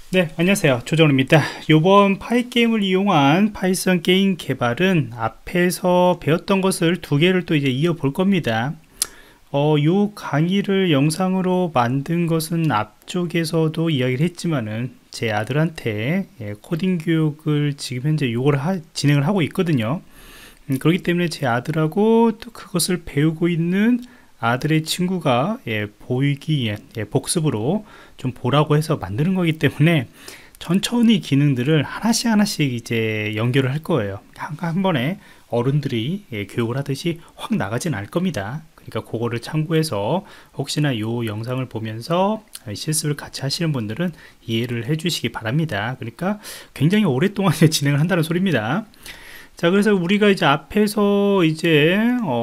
네, 안녕하세요. 조정입니다. 이번 파이게임을 이용한 파이썬 게임 개발은 앞에서 배웠던 것을 두 개를 또 이제 이어볼 겁니다. 요 강의를 영상으로 만든 것은 앞쪽에서도 이야기를 했지만은 제 아들한테 코딩 교육을 지금 현재 진행을 하고 있거든요. 그렇기 때문에 제 아들하고 또 그것을 배우고 있는 아들의 친구가 보이기에 복습으로 좀 보라고 해서 만드는 거기 때문에 천천히 기능들을 하나씩 하나씩 이제 연결을 할 거예요. 한 번에 어른들이 교육을 하듯이 확 나가진 않을 겁니다. 그러니까 그거를 참고해서 혹시나 이 영상을 보면서 실습을 같이 하시는 분들은 이해를 해 주시기 바랍니다. 그러니까 굉장히 오랫동안 진행을 한다는 소리입니다. 자, 그래서 우리가 이제 앞에서 이제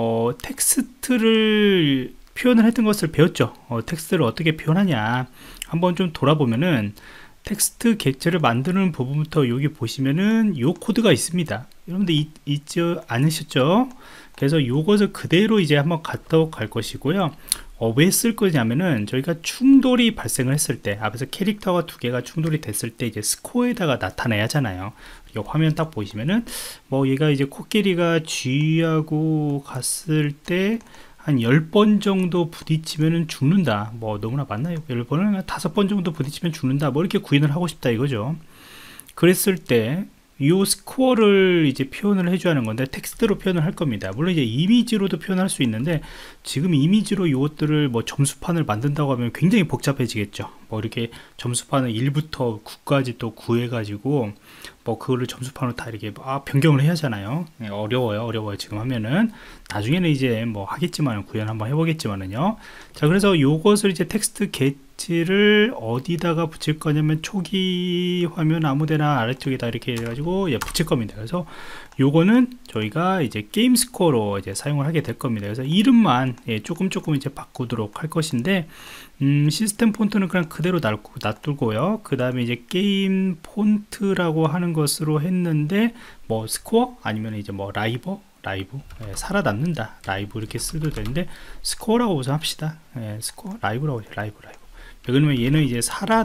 텍스트를 표현을 했던 것을 배웠죠. 텍스트를 어떻게 표현하냐 한번 좀 돌아보면은 텍스트 객체를 만드는 부분부터 여기 보시면은 요 코드가 있습니다. 여러분들 있지 않으셨죠? 그래서 요것을 그대로 이제 한번 갖다 갈 것이고요. 왜 쓸 거냐면은 저희가 충돌이 발생을 했을 때 앞에서 캐릭터가 두 개가 충돌이 됐을 때 이제 스코어에다가 나타내야 하잖아요. 이 화면 딱 보시면은 뭐 얘가 이제 코끼리가 G하고 갔을 때 한 10번 정도 부딪히면 죽는다. 뭐 너무나 많나요? 10번은 5번 정도 부딪히면 죽는다. 뭐 이렇게 구인을 하고 싶다 이거죠. 그랬을 때 이 스코어를 이제 표현을 해줘야 하는 건데 텍스트로 표현을 할 겁니다. 물론 이제 이미지로도 표현할 수 있는데 지금 이미지로 이것들을 뭐 점수판을 만든다고 하면 굉장히 복잡해지겠죠. 뭐 이렇게 점수판을 1부터 9까지 또 구해 가지고 뭐 그거를 점수판으로 다 이렇게 변경을 해야 하잖아요. 어려워요 지금 하면은. 나중에는 이제 뭐 하겠지만 구현 한번 해보겠지만은요. 자, 그래서 요것을 이제 텍스트 겟을 어디다가 붙일 거냐면 초기 화면 아무데나 아래쪽에다 이렇게 해가지고 붙일 겁니다. 그래서 요거는 저희가 이제 게임 스코어로 이제 사용을 하게 될 겁니다. 그래서 이름만 조금 이제 바꾸도록 할 것인데 시스템 폰트는 그냥 그대로 놔두고요. 그 다음에 이제 게임 폰트라고 하는 것으로 했는데 뭐 스코어 아니면 이제 뭐 라이브 살아남는다 라이브 이렇게 써도 되는데 스코어라고 우선 합시다. 스코어 라이브라고 해요. 라이브 그러면 얘는 이제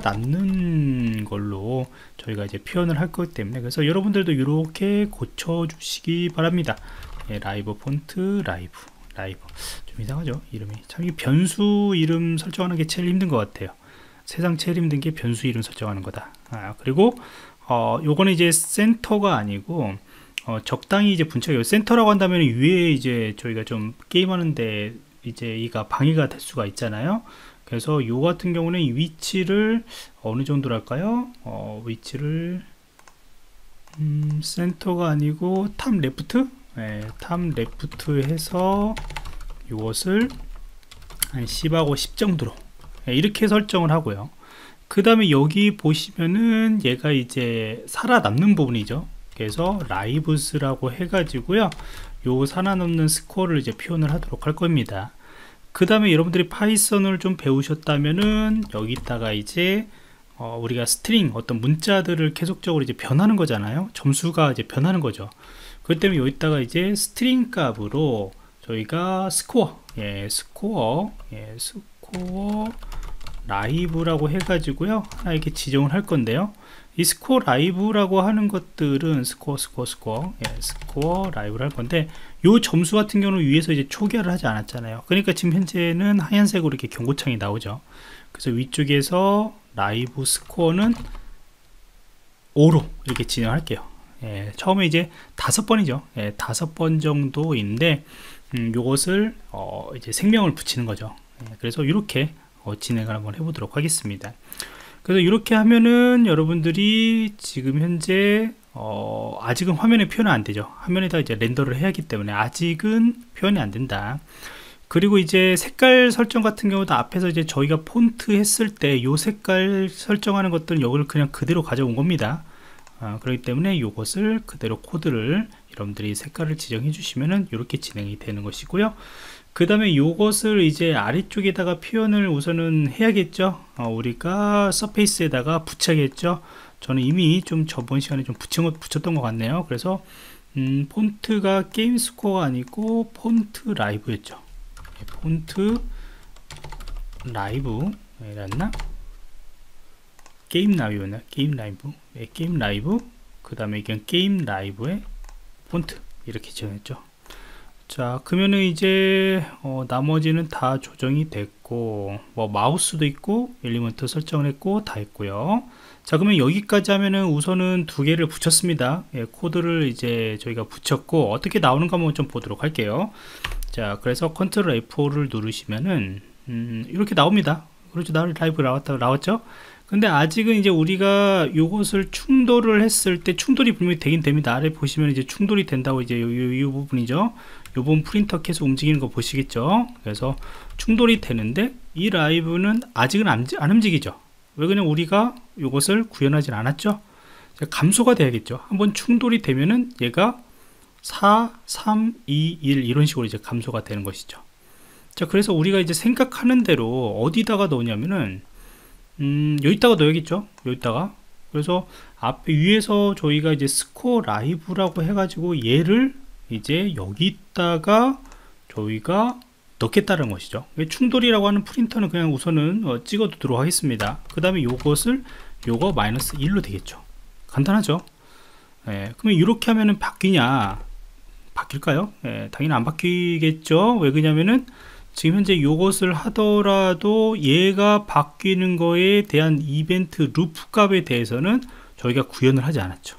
살아남는 걸로 저희가 이제 표현을 할 거기 때문에 그래서 여러분들도 이렇게 고쳐 주시기 바랍니다. 라이브 폰트 라이브 좀 이상하죠 이름이. 참 이 변수 이름 설정하는 게 제일 힘든 것 같아요. 세상 제일 힘든 게 변수 이름 설정하는 거다. 그리고 요거는 이제 센터가 아니고 적당히 이제 분차가 센터라고 한다면 위에 이제 저희가 좀 게임하는데 이제 이가 방해가 될 수가 있잖아요. 그래서 요 같은 경우는 이 위치를 어느 정도랄까요? 위치를 센터가 아니고 탑 레프트? 탑 레프트 해서 이것을 한 10하고 10 정도로 이렇게 설정을 하고요. 그 다음에 여기 보시면은 얘가 이제 살아남는 부분이죠. 그래서 라이브스라고 해가지고요. 요 살아남는 스코어를 이제 표현을 하도록 할 겁니다. 그 다음에 여러분들이 파이썬을 좀 배우셨다면은 여기다가 이제 우리가 스트링 어떤 문자들을 계속적으로 이제 변하는 거잖아요. 점수가 이제 변하는 거죠. 그렇기 때문에 여기다가 이제 스트링 값으로 저희가 스코어 라이브라고 해가지고요 하나 이렇게 지정을 할 건데요. 이 스코어 라이브라고 하는 것들은 스코어 라이브를 할 건데 요 점수 같은 경우는 위에서 이제 초기화를 하지 않았잖아요. 그러니까 지금 현재는 하얀색으로 이렇게 경고창이 나오죠. 그래서 위쪽에서 라이브 스코어는 5로 이렇게 진행할게요. 처음에 이제 5번이죠. 5번 정도인데 요것을 이제 생명을 붙이는 거죠. 그래서 이렇게 진행을 한번 해보도록 하겠습니다. 그래서 이렇게 하면은 여러분들이 지금 현재 아직은 화면에 표현은 안 되죠. 화면에다 이제 렌더를 해야 하기 때문에 아직은 표현이 안 된다. 그리고 이제 색깔 설정 같은 경우도 앞에서 이제 저희가 폰트 했을 때 요 색깔 설정하는 것들은 여기를 그냥 그대로 가져온 겁니다. 그렇기 때문에 이것을 그대로 코드를 여러분들이 색깔을 지정해 주시면은 이렇게 진행이 되는 것이고요. 그 다음에 이것을 이제 아래쪽에다가 표현을 우선은 해야겠죠. 우리가 서페이스에다가 붙여야겠죠. 저는 이미 좀 저번 시간에 좀 붙였던 것 같네요. 그래서 폰트가 게임 스코어가 아니고 폰트 라이브였죠. 폰트 라이브 였나? 게임 라이브나 게임 라이브, 게임 라이브, 그 다음에 이건 게임 라이브의 폰트 이렇게 지정했죠. 자, 그러면은 이제 나머지는 다 조정이 됐고, 뭐 마우스도 있고 엘리먼트 설정을 했고 다 했고요. 자, 그러면 여기까지 하면은 우선은 두 개를 붙였습니다. 예, 코드를 이제 저희가 붙였고 어떻게 나오는가 한번 좀 보도록 할게요. 자, 그래서 컨트롤 F4를 누르시면은 이렇게 나옵니다. 그렇죠. 라이브 나왔죠. 근데 아직은 이제 우리가 요것을 충돌을 했을 때 충돌이 분명히 되긴 됩니다. 아래 보시면 이제 충돌이 된다고 이제 이 부분이죠. 요 부분 프린터 계속 움직이는 거 보시겠죠. 그래서 충돌이 되는데 이 라이브는 아직은 안 움직이죠. 왜 그냥 우리가 요것을 구현하진 않았죠. 감소가 돼야겠죠. 한번 충돌이 되면은 얘가 4, 3, 2, 1 이런 식으로 이제 감소가 되는 것이죠. 자, 그래서 우리가 이제 생각하는 대로 어디다가 넣냐면은 여기다가 넣어야겠죠. 여기다가. 그래서 앞에 위에서 저희가 이제 스코어 라이브라고 해가지고 얘를 이제 여기다가 저희가 넣겠다는 것이죠. 충돌이라고 하는 프린터는 그냥 우선은 찍어 두도록 하겠습니다. 그 다음에 요것을 요거 마이너스 1로 되겠죠. 간단하죠. 예, 그러면 이렇게 하면은 바뀌냐? 바뀔까요? 예, 당연히 안 바뀌겠죠. 왜 그러냐면은 지금 현재 요것을 하더라도 얘가 바뀌는 거에 대한 이벤트 루프 값에 대해서는 저희가 구현을 하지 않았죠.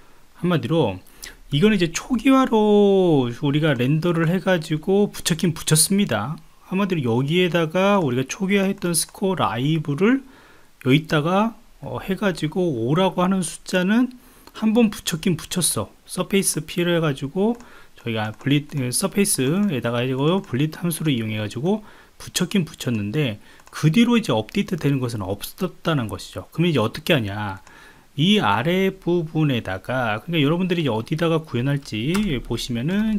한마디로 이거는 이제 초기화로 우리가 렌더를 해가지고 붙였긴 붙였습니다. 한마디로 여기에다가 우리가 초기화했던 스코어 라이브를 여기다가 해가지고 5라고 하는 숫자는 한번 붙였긴 붙였어. 서페이스 P를 해가지고 저희가 서페이스에다가 블릿 함수를 이용해 가지고 붙였긴 붙였는데 그 뒤로 이제 업데이트 되는 것은 없었다는 것이죠. 그러면 이제 어떻게 하냐, 이 아래 부분에다가, 그러니까 여러분들이 이제 어디다가 구현할지 보시면은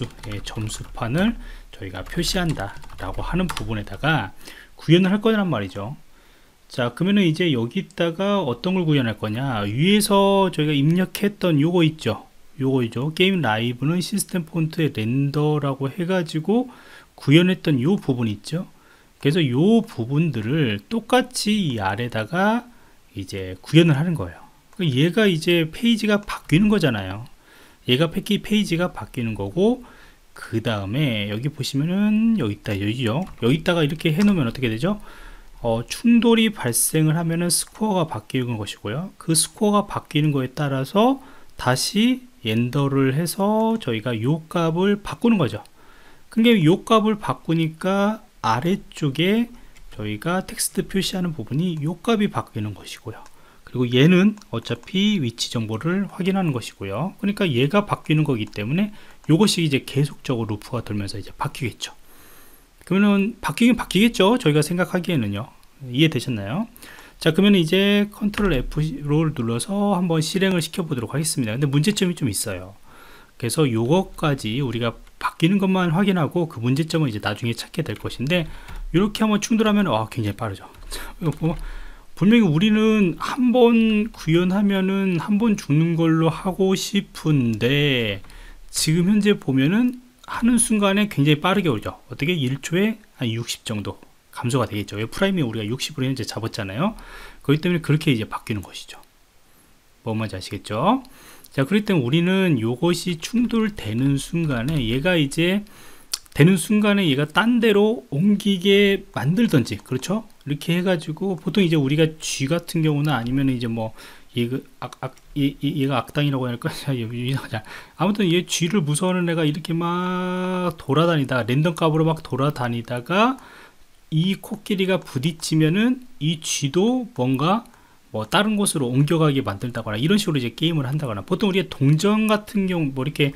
점수판을 저희가 표시한다 라고 하는 부분에다가 구현을 할 거란 말이죠. 자, 그러면은 이제 여기다가 어떤 걸 구현할 거냐, 위에서 저희가 입력했던 요거 있죠. 요거이죠. 게임 라이브는 시스템 폰트의 렌더라고 해가지고 구현했던 요 부분 있죠. 그래서 요 부분들을 똑같이 이 아래다가 이제 구현을 하는 거예요. 얘가 이제 페이지가 바뀌는 거잖아요. 얘가 페이지가 바뀌는 거고, 그 다음에 여기 보시면은 여기다가 이렇게 해놓으면 어떻게 되죠? 충돌이 발생을 하면은 스코어가 바뀌는 것이고요. 그 스코어가 바뀌는 거에 따라서 다시 렌더를 해서 저희가 요 값을 바꾸는 거죠. 근데 요 값을 바꾸니까 아래쪽에 저희가 텍스트 표시하는 부분이 요 값이 바뀌는 것이고요. 그리고 얘는 어차피 위치 정보를 확인하는 것이고요. 그러니까 얘가 바뀌는 거기 때문에 요것이 이제 계속적으로 루프가 돌면서 이제 바뀌겠죠. 그러면은 바뀌긴 바뀌겠죠. 저희가 생각하기에는요. 이해되셨나요? 자, 그러면 이제 컨트롤 F4를 눌러서 한번 실행을 시켜 보도록 하겠습니다. 근데 문제점이 좀 있어요. 그래서 요것까지 우리가 바뀌는 것만 확인하고 그 문제점은 이제 나중에 찾게 될 것인데, 이렇게 한번 충돌하면 굉장히 빠르죠. 분명히 우리는 한번 구현하면은 한번 죽는 걸로 하고 싶은데, 지금 현재 보면은 하는 순간에 굉장히 빠르게 오죠. 어떻게 1초에 한 60 정도 감소가 되겠죠. 왜 프라임이 우리가 60으로 현재 잡았잖아요. 그렇기 때문에 그렇게 이제 바뀌는 것이죠. 뭔 말인지 아시겠죠? 자, 그렇기 때문에 우리는 요것이 충돌되는 순간에 얘가 딴 데로 옮기게 만들던지, 그렇죠? 이렇게 해가지고 보통 이제 우리가 G 같은 경우는 아니면 이제 뭐 얘가 악당이라고 할까? 아무튼 얘 G를 무서워하는 애가 이렇게 막 돌아다니다 랜덤 값으로 막 돌아다니다가 이 코끼리가 부딪히면은 이 G도 뭔가 뭐 다른 곳으로 옮겨가게 만들다거나 이런 식으로 이제 게임을 한다거나, 보통 우리가 동전 같은 경우 이렇게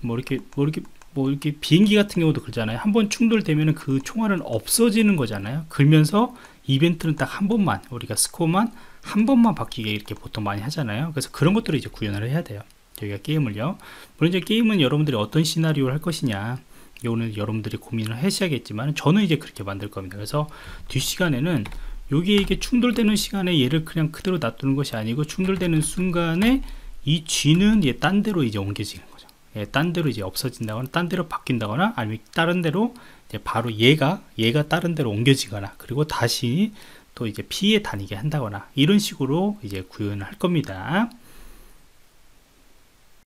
비행기 같은 경우도 그러잖아요. 한번 충돌되면은 그 총알은 없어지는 거잖아요. 그러면서 이벤트는 딱 한 번만, 우리가 스코어만 한 번만 바뀌게 이렇게 보통 많이 하잖아요. 그래서 그런 것들을 이제 구현을 해야 돼요. 저희가 게임을요. 물론 이제 게임은 여러분들이 어떤 시나리오를 할 것이냐, 이거는 여러분들이 고민을 하셔야겠지만 저는 이제 그렇게 만들 겁니다. 그래서 뒷시간에는 여기에 이게 충돌되는 시간에 얘를 그냥 그대로 놔두는 것이 아니고, 충돌되는 순간에 이 G는 얘 딴 데로 이제 옮겨지는 거죠. 예, 딴 데로 이제 없어진다거나 딴 데로 바뀐다거나, 아니면 다른 데로 이제 바로 얘가 다른 데로 옮겨지거나, 그리고 다시 또 이제 P에 다니게 한다거나 이런 식으로 이제 구현을 할 겁니다.